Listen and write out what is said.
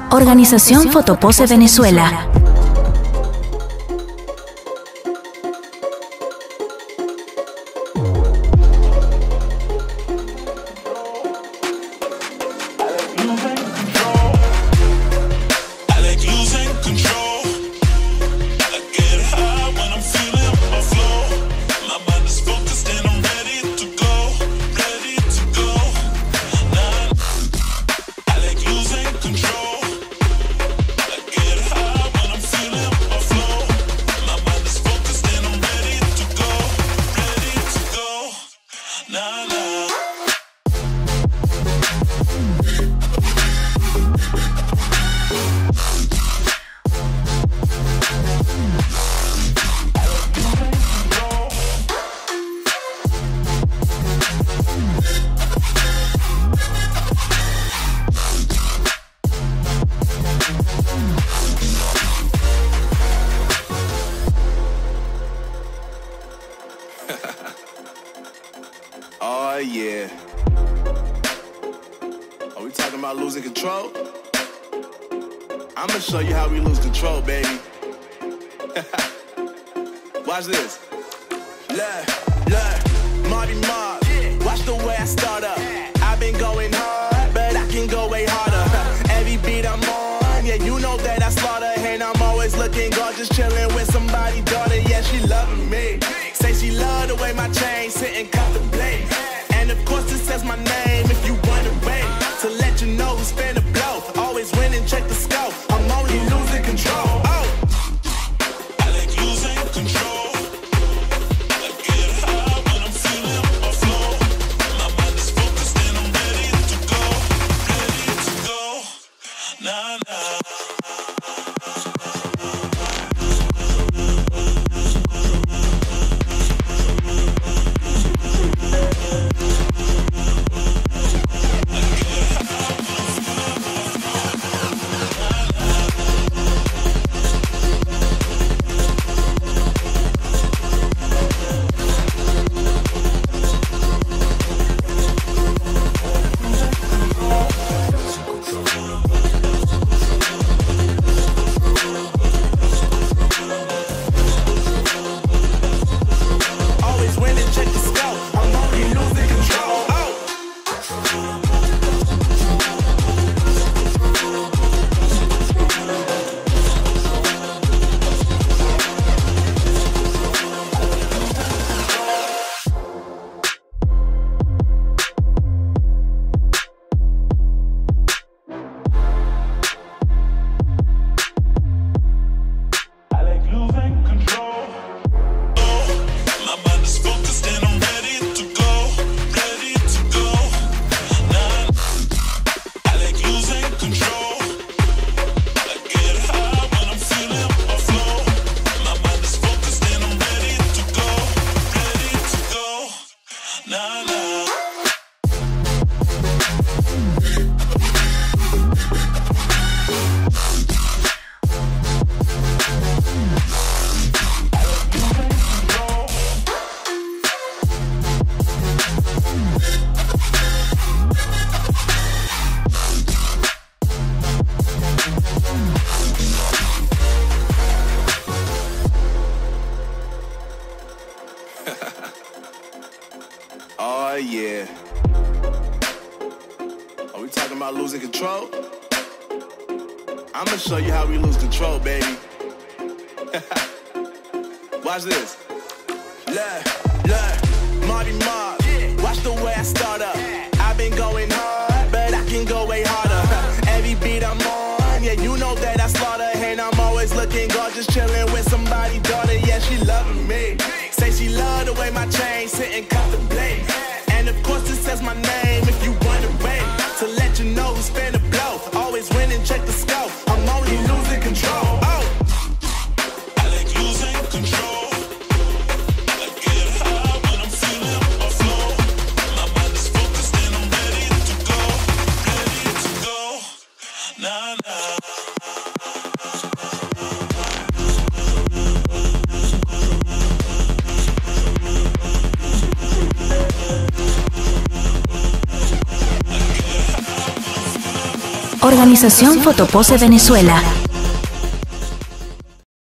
Organización Fotopose Venezuela. Oh yeah. Are we talking about losing control? I'm gonna show you how we lose control, baby. Watch this. Look, Marty Mark. Watch the way I start up. I've been going hard, but I can go way harder. Every beat I'm on, yeah, you know that I slaughter. And I'm always looking gorgeous, chilling with somebody's daughter. Yeah, she loving me. Say she love the way my chain sit and contemplate. And of course it says my name if you wanna wait. To let you know who's finna blow. Always win and check the scope. I'm only losing control. Oh. I like losing control. I get high when I'm feeling a flow. My mind is focused and I'm ready to go. Ready to go. Nah, nah. Oh yeah. Are we talking about losing control? I'm gonna show you how we lose control, baby. Watch this. Look, Marty Mark. Watch the way I start up. I've been going hard, but I can go way harder. Every beat I'm on, yeah, you know that I slaughter. And I'm always looking gorgeous, chilling with somebody's daughter. Yeah, she loving me. Say she love the way my chain sit and contemplate. And of course it says my name if you wanna wait. To let you know who's finna blow. Always win and check the scope. I'm only losing control. Oh. I like losing control. I get high when I'm feeling a flow. My mind is focused and I'm ready to go. Ready to go. Nah, nah. Organización Fotopose Venezuela.